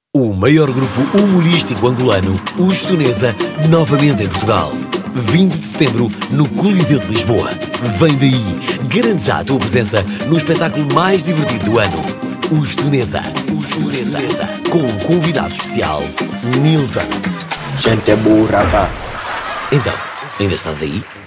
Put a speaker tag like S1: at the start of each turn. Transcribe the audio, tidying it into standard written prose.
S1: O maior grupo humorístico angolano, os Tunesa, novamente em Portugal. 20 de setembro, no Coliseu de Lisboa. Vem daí, garante já a tua presença no espetáculo mais divertido do ano. Os Tunesa. Com um convidado especial, Nilton.
S2: Gente burra, pá.
S1: Então, ainda estás aí?